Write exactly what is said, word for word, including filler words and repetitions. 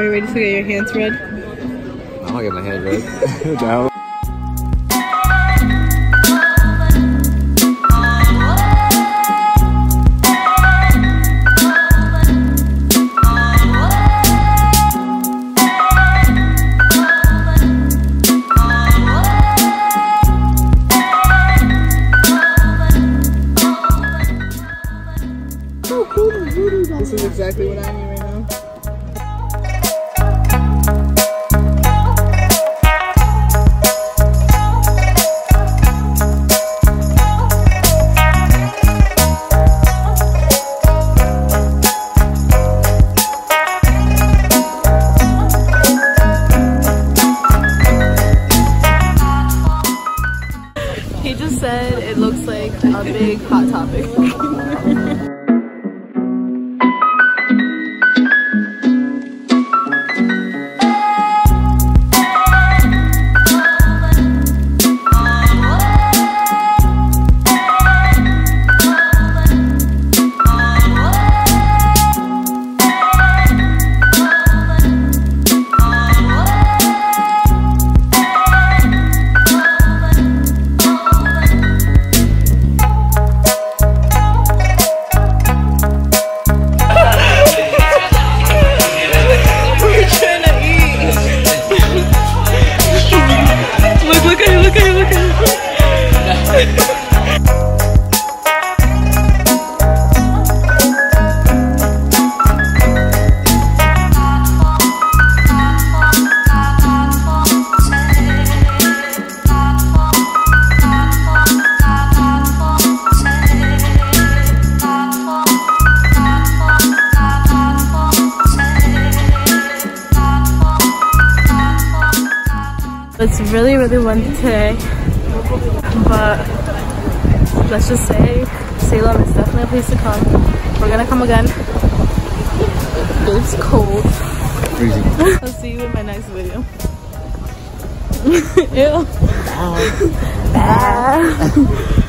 you're ready to get your hands red? I'm gonna get my hand red. Down. This is exactly what I need right now. He just said it looks like a big hot topic. It's really, really windy today, but let's just say Salem is definitely a place to come. We're gonna come again. It's cold. Freezing. I'll see you in my next video. Ew. Bye. Bye.